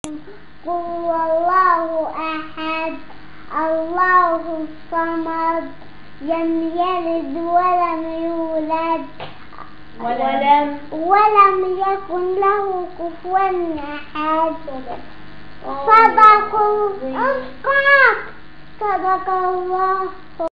قل هو الله أحد الله الصمد لم يلد ولم يولد ولم يكن له كفوا أحد. صدق الله